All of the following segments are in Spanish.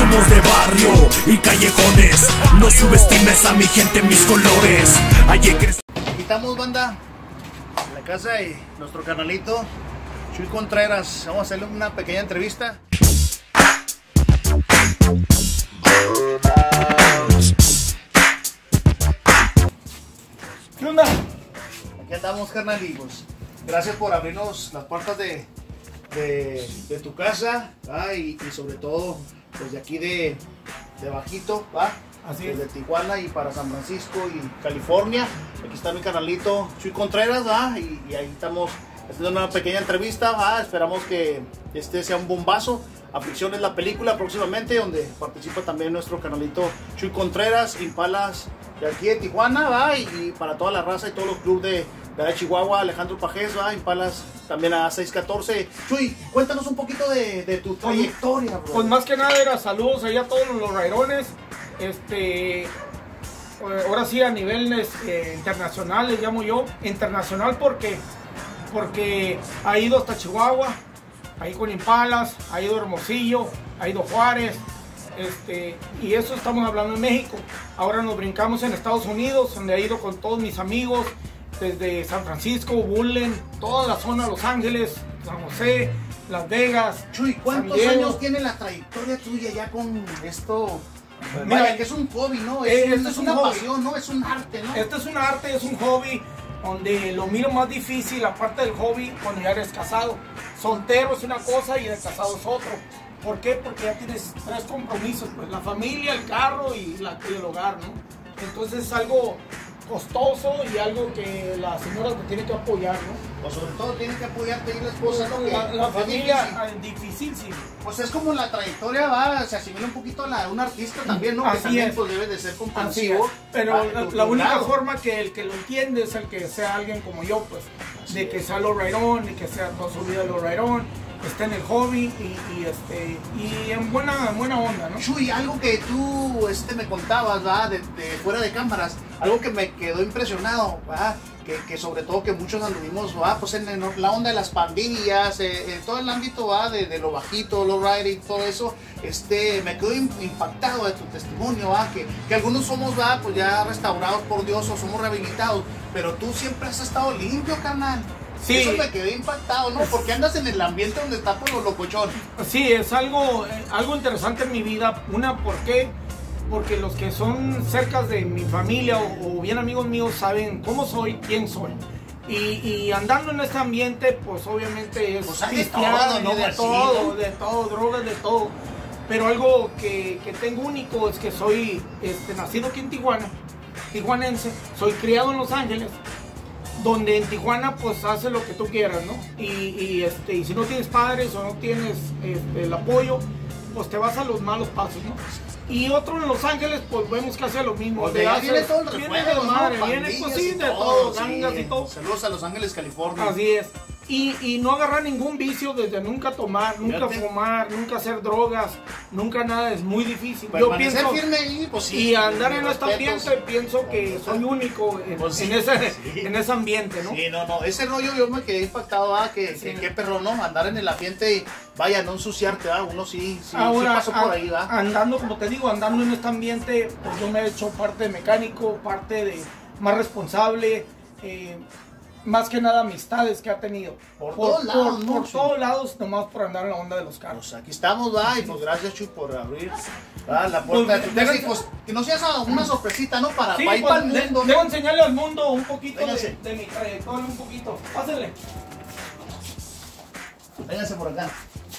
Somos de barrio y callejones, no subestimes a mi gente en mis colores. Aquí estamos, banda, en la casa de nuestro canalito Chuy Contreras. Vamos a hacerle una pequeña entrevista. ¿Qué onda? Aquí andamos, carnal, y pues gracias por abrirnos las puertas de tu casa, y sobre todo pues de aquí de Bajito, ¿va? Así desde es. Tijuana y para San Francisco y California. Aquí está mi canalito Chuy Contreras, ¿va? Y ahí estamos haciendo una pequeña entrevista, ¿va? Esperamos que este sea un bombazo. Aflicción es la película próximamente, donde participa también nuestro canalito Chuy Contreras, Impalas de aquí de Tijuana, ¿va? Y para toda la raza y todos los clubes de Chihuahua, Alejandro Pajés, ¿va? Impalas también a 614. Chuy, cuéntanos un poquito de tu trayectoria, bro. Pues más que nada era saludos ahí a todos los rairones. Ahora sí a nivel internacional les llamo yo. Internacional porque ha ido hasta Chihuahua, ha ido con Impalas, ha ido Hermosillo, ha ido Juárez, y eso estamos hablando en México. Ahora nos brincamos en Estados Unidos, donde ha ido con todos mis amigos, desde San Francisco, Bullen, toda la zona, Los Ángeles, San José, Las Vegas. Chuy, ¿cuántos años tiene la trayectoria tuya ya con esto? Mira, Vaya, que es un hobby, ¿no? Esto es una pasión, ¿no? Es un arte, ¿no? Esto es un arte, es un hobby, donde lo miro más difícil, aparte del hobby, cuando ya eres casado. Soltero es una cosa y de casado es otro. ¿Por qué? Porque ya tienes 3 compromisos, pues la familia, el carro y el hogar, ¿no? Entonces es algo costoso y algo que la señora te tiene que apoyar, ¿no? O sobre todo tiene que apoyarte y la esposa, ¿no? La familia, difícil, sí. Pues es como la trayectoria, va, se asimila un poquito a la de un artista también, ¿no? Así que también es. Pues debe de ser Así comprensivo. es. Pero la única lado. forma que el que lo entiende es el que sea alguien como yo, pues. Así de que sea lo rairón y que sea toda su vida lo rairón, esté en el hobby y en buena onda, ¿no? Chuy, algo que tú me contabas, ¿va? De fuera de cámaras, algo que me quedó impresionado, ¿va? Que sobre todo que muchos anduvimos, ¿va? Pues en la onda de las pandillas, en todo el ámbito, ¿va? De lo bajito, lo riding, todo eso, me quedó impactado de tu testimonio, ¿va? Que algunos somos, ¿va? Pues ya restaurados por Dios o somos rehabilitados, pero tú siempre has estado limpio, carnal. Sí. Eso me quedé impactado, ¿no? Porque andas en el ambiente donde está por lo locochón. Sí, es algo interesante en mi vida. ¿Por qué? Porque los que son cerca de mi familia o bien amigos míos saben cómo soy, quién soy. Y andando en este ambiente, pues obviamente es pues hay cristiano, ¿no? de todo, drogas, de todo. Pero algo que tengo único es que soy nacido aquí en Tijuana, tijuanense, soy criado en Los Ángeles, donde en Tijuana pues haces lo que tú quieras, ¿no? Y si no tienes padres o no tienes el apoyo, pues te vas a los malos pasos, ¿no? Y otro en Los Ángeles, pues vemos que hace lo mismo. Pues viene todo el refuego, ¿no? Viene pues sí, de todo, gangas y todo. Saludos a Los Ángeles, California. Así es. Y no agarrar ningún vicio, desde nunca tomar, nunca fumar, nunca hacer drogas, nunca nada, es muy difícil. Yo pienso firme ahí, pues sí, y andar en este ambiente, pienso que soy único en ese ambiente, ¿no? Sí, no, ese rollo yo me quedé impactado, qué perro, ¿no? Andar en el ambiente y vaya, no ensuciarte, uno sí pasó por ahí, ¿va? Andando, como te digo, andando en este ambiente, pues yo me he hecho parte de mecánico, parte de más responsable, más que nada amistades que ha tenido. Por todos lados, ¿no? Por todos lados, nomás por andar en la onda de los carros. Pues aquí estamos, y pues gracias, Chuy, por abrir la puerta de tu casa. Y pues que nos seas una sorpresita, ¿no? Para ir para el mundo, ¿no? Debo enseñarle al mundo un poquito de mi trayectoria, un poquito. Pásenle. Vénganse por acá.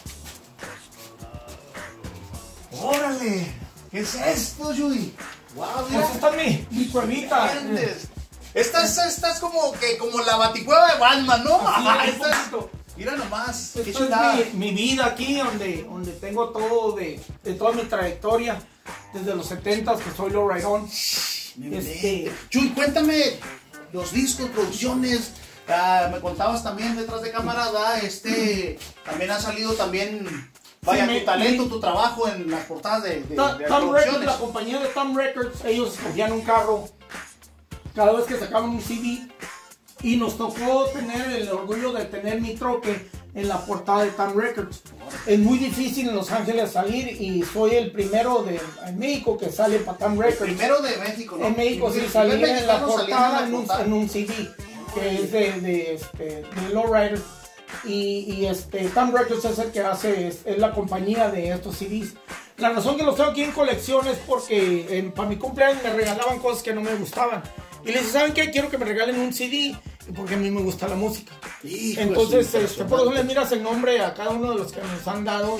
¡Órale! ¿Qué es esto, Chuy? ¡Wow! Mira. Pues esta es mi cuevita. Esta es como la baticueva de Batman, ¿no? Mira nomás. Esta es mi vida aquí, donde tengo todo de toda mi trayectoria, desde los 70s que soy Low Ride On. Chuy, cuéntame los discos, producciones. Me contabas también detrás de cámara, también ha salido también. Vaya, tu talento, tu trabajo en las portadas de Tom Records, la compañía de Tom Records, ellos escogían un carro cada vez que sacaban un CD y nos tocó tener el orgullo de tener mi troque en la portada de Time Records. Es muy difícil en Los Ángeles salir y soy el primero en México que sale para Time Records. El primero de México, ¿no? En México sí salí en la portada en un CD que es de Lowrider. Y Time Records es el que hace, es la compañía de estos CDs. La razón que los tengo aquí en colección es porque para mi cumpleaños me regalaban cosas que no me gustaban. Y les dije, ¿saben qué? Quiero que me regalen un CD, porque a mí me gusta la música. Hijo, entonces, por eso le miras el nombre a cada uno de los que nos han dado.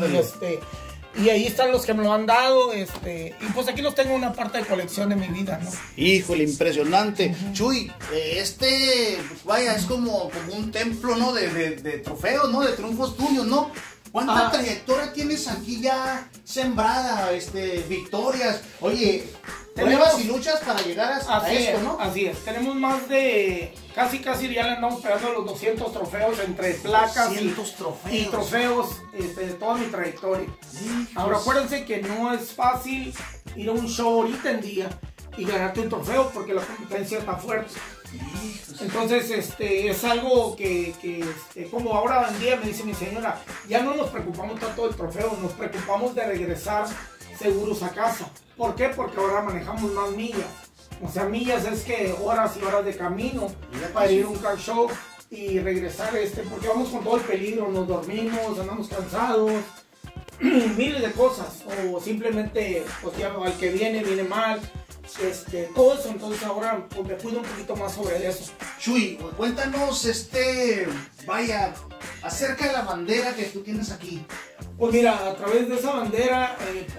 Y ahí están los que me lo han dado. Y pues aquí los tengo en una parte de colección de mi vida, ¿no? Híjole, impresionante. Chuy, pues vaya, es como un templo, ¿no? De trofeos, ¿no? De triunfos tuyos, ¿no? ¿Cuánta trayectoria tienes aquí ya sembrada, victorias? Oye, pruebas y luchas para llegar a esto, ¿no? Así es. Tenemos más de, casi ya le andamos pegando los 200 trofeos entre placas y trofeos de toda mi trayectoria. Ahora acuérdense que no es fácil ir a un show ahorita en día y ganarte un trofeo porque la competencia está fuerte. Entonces es algo que como ahora en día me dice mi señora, ya no nos preocupamos tanto del trofeo, nos preocupamos de regresar seguros a casa. ¿Por qué? Porque ahora manejamos más millas. O sea, millas es que horas y horas de camino para ir a un car show y regresar porque vamos con todo el peligro, nos dormimos, andamos cansados, miles de cosas, o simplemente pues ya al que viene mal. Todo eso, entonces ahora pues, me cuido un poquito más sobre eso. Chuy, cuéntanos, vaya, acerca de la bandera que tú tienes aquí. Pues mira, a través de esa bandera,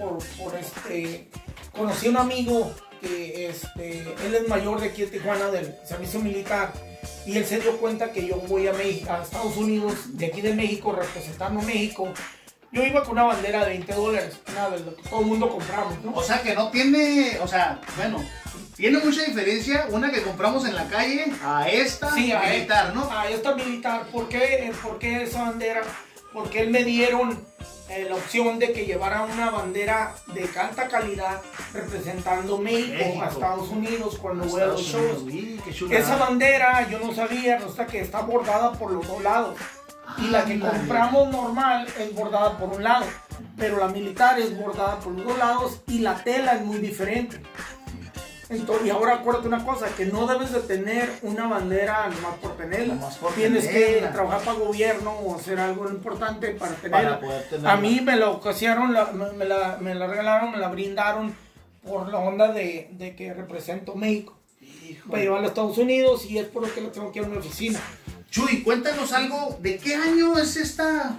conocí a un amigo que él es mayor de aquí de Tijuana, del servicio militar, y él se dio cuenta que yo voy a Estados Unidos, de aquí de México, representando a México. Yo iba con una bandera de $20, una de lo que todo el mundo compramos, ¿no? O sea que no tiene, tiene mucha diferencia una que compramos en la calle a esta militar, ¿no? A esta militar. ¿Por qué esa bandera? Porque él me dieron la opción de que llevara una bandera de alta calidad representando México a Estados Unidos cuando voy a los shows. Esa bandera yo no sabía, hasta que está bordada por los dos lados. Y la que compramos normal es bordada por un lado, pero la militar es bordada por los dos lados y la tela es muy diferente. Entonces, y ahora acuérdate una cosa, que no debes de tener una bandera nomás por tenerla. Tienes que trabajar para el gobierno o hacer algo importante para tenerla. A mí me la ocasionaron, me la regalaron, me la brindaron por la onda de que represento México. Para llevarla a Estados Unidos, y es por lo que la tengo aquí en una oficina. Chuy, cuéntanos algo, ¿de qué año es esta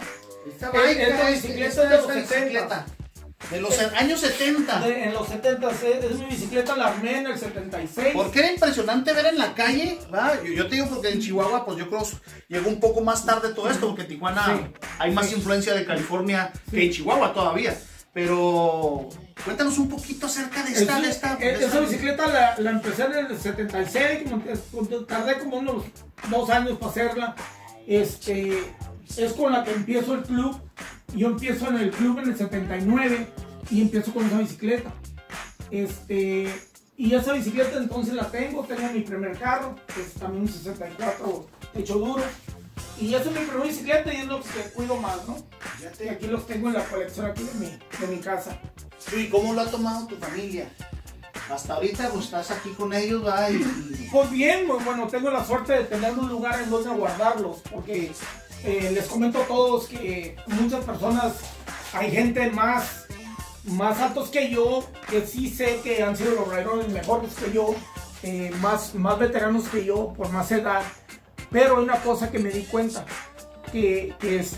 bicicleta? De los años 70. En los 70, es mi bicicleta, la armé en el 76. Porque era impresionante ver en la calle, ¿verdad? Yo te digo porque en Chihuahua, pues yo creo llegó un poco más tarde todo esto, porque en Tijuana hay más influencia de California que en Chihuahua todavía. Pero cuéntanos un poquito acerca de esta bicicleta la empecé en el 76, tardé como unos 2 años para hacerla. Es con la que empiezo el club. Yo empiezo en el club en el 79 y empiezo con esa bicicleta. Y esa bicicleta entonces la tengo mi primer carro, que es también un 64 hecho duro. Y esa es mi primera bicicleta y es lo que cuido más, ¿no? Y aquí los tengo en la colección aquí de mi casa. ¿Y cómo lo ha tomado tu familia? Hasta ahorita pues estás aquí con ellos, ¿verdad? Pues bien, bueno, tengo la suerte de tener un lugar en donde guardarlos, porque les comento a todos que muchas personas, hay gente más altos que yo, que sí sé que han sido los riders mejores que yo, más veteranos que yo, por más edad. Pero hay una cosa que me di cuenta, que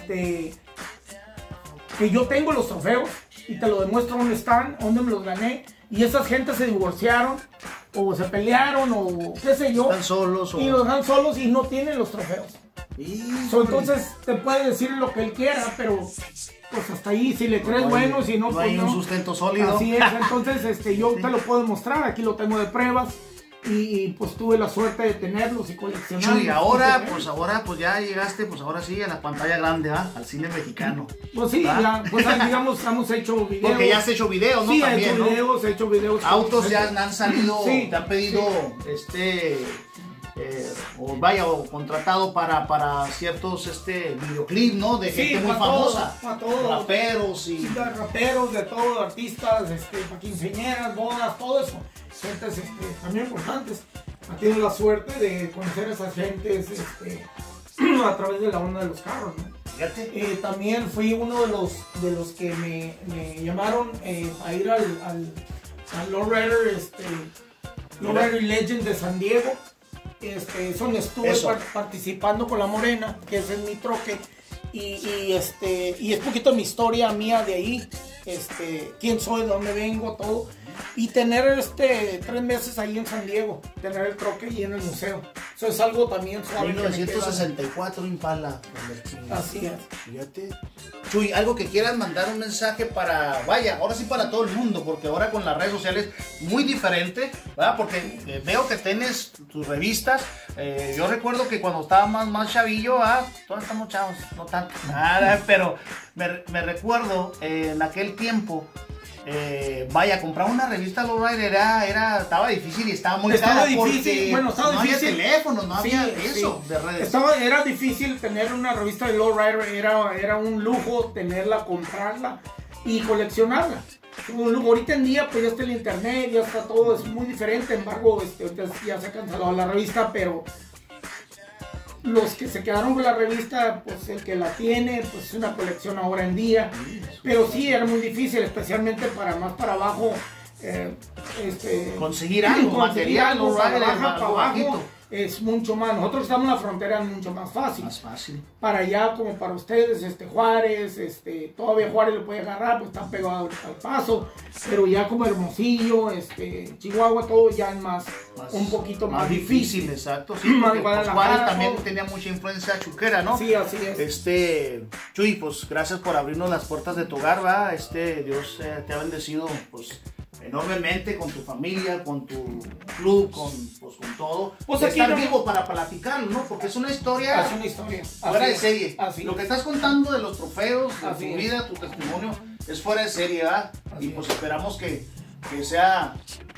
yo tengo los trofeos y te lo demuestro dónde están, dónde me los gané, y esas gentes se divorciaron o se pelearon o qué sé yo, están solos y los dan solos y no tienen los trofeos. Entonces te puede decir lo que él quiera, pero pues hasta ahí, si le crees bueno, si no, no pues hay un sustento sólido. Así es, entonces yo te lo puedo mostrar, aquí lo tengo de pruebas. Y pues tuve la suerte de tenerlos y coleccionarlos. Y ahora pues ya llegaste, pues ahora sí, a la pantalla grande, al cine mexicano. Pues sí, ya, pues digamos, hemos hecho videos. Porque ya has hecho videos, ¿no? Sí, también, he hecho videos. Autos ya han salido, sí, te han pedido, o contratado para ciertos videoclips, ¿no? De gente muy famosa. Para todo. Raperos y... raperos, de todo, artistas, para quinceañeras, bodas, todo eso. Gentes también importantes. Tienes la suerte de conocer a esas gentes a través de la onda de los carros, ¿no? También fui uno de los que me llamaron a ir al Lowrider, Lowrider Legend de San Diego. Donde estuve participando con la Morena, que ese es mi troque. Y es poquito mi historia mía de ahí, quién soy, de dónde vengo, todo. Y tener 3 meses ahí en San Diego, tener el troque ahí en el museo. Eso es algo también suave. 1964 Impala. Así es. Fíjate. Chuy, algo que quieras mandar un mensaje para, ahora sí para todo el mundo, porque ahora con las redes sociales muy diferente, ¿verdad? Porque veo que tienes tus revistas. Yo recuerdo que cuando estaba más chavillo, todos estamos chavos, no tanto, nada, pero me recuerdo en aquel tiempo. Comprar una revista Lowrider estaba difícil y estaba muy cara. Difícil, bueno, estaba no difícil. Había teléfonos, no había eso de redes. Era difícil tener una revista de Lowrider, era un lujo tenerla, comprarla y coleccionarla. Un lujo. Ahorita en día pues ya está el internet, ya está todo, es muy diferente. Sin embargo, ya se ha cancelado la revista, pero los que se quedaron con la revista, pues el que la tiene, pues es una colección ahora en día. Pero sí, era muy difícil, especialmente más para abajo. Conseguir algo, material, para abajo es mucho más. Nosotros estamos en la frontera, es mucho más fácil. Más fácil. Para allá, como para ustedes, Juárez, todavía Juárez lo puede agarrar, pues está pegado al Paso. Pero ya como Hermosillo, Chihuahua, todo ya es un poquito más difícil. Exacto. Sí, porque pues, Juárez también tenía mucha influencia chuquera, ¿no? Sí, así es. Chuy, pues gracias por abrirnos las puertas de tu hogar, ¿va? Dios te ha bendecido, pues, enormemente con tu familia, con tu club, con todo. Pues estar vivo para platicarlo, ¿no? Porque es una historia. Es una historia. Fuera de serie. Así lo que estás contando de los trofeos, de tu vida, tu testimonio, es fuera de serie, ¿verdad? Y pues esperamos que sea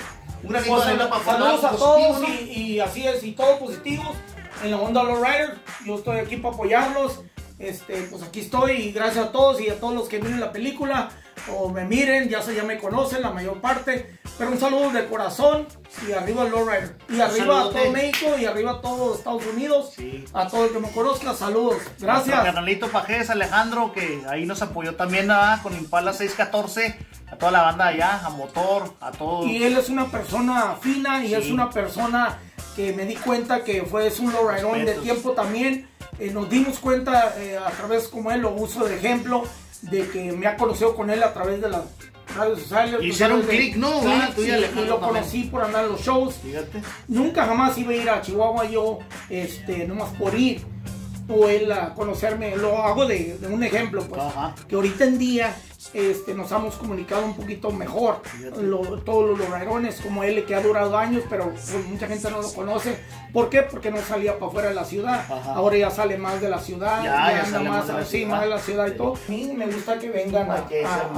un granito de arena para saludos a todos, ¿no? y así es, y todos positivos en la onda Lowrider. Yo estoy aquí para apoyarlos. Pues aquí estoy, y gracias a todos y a todos los que miren la película o me miren, ya me conocen la mayor parte, pero un saludo de corazón y arriba el Lowrider, y arriba a todo México y arriba a todo Estados Unidos, a todo el que me conozca, saludos, gracias. Nuestro carnalito Pajés, Alejandro, que ahí nos apoyó también con Impala 614, a toda la banda allá, a Motor, a todos. Y él es una persona fina y es una persona que me di cuenta que es un Lowriderón de tiempo también. Nos dimos cuenta a través, como él lo uso de ejemplo, de que me ha conocido con él a través de las redes sociales. Hicieron clic, ¿no? Y lo conocí por andar en los shows. Fíjate. Nunca jamás iba a ir a Chihuahua yo, nomás por ir, o él a conocerme. Lo hago de un ejemplo, pues. Ajá. Que ahorita en día nos hemos comunicado un poquito mejor. Todos los Lowriderones, como él, que ha durado años, pero pues, mucha gente no lo conoce. ¿Por qué? Porque no salía para afuera de la ciudad. Ajá. Ahora ya sale más de la ciudad. Ya anda sale más de la ciudad y todo. A mí me gusta que vengan a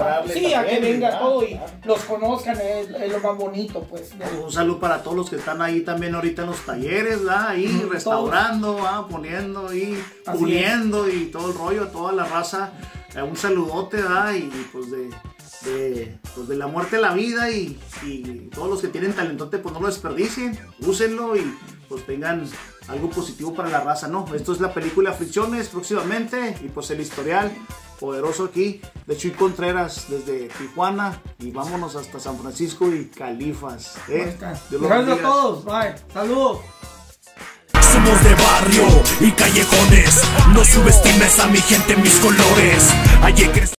que venga todo y los conozcan, es lo más bonito, pues. Un saludo para todos los que están ahí también ahorita en los talleres, ¿verdad? Ahí restaurando, poniendo y puliendo y todo el rollo, toda la raza. Un saludote, ¿verdad? Y pues de la muerte a la vida y todos los que tienen talentote, pues no lo desperdicien, úsenlo y pues tengan algo positivo para la raza, ¿no? Esto es la película Fricciones próximamente y pues el historial poderoso aquí de Chuy Contreras desde Tijuana y vámonos hasta San Francisco y Califas. Gracias a todos, bye, saludos. Somos de barrio y callejones, no subestimes a mi gente en mis colores. Allí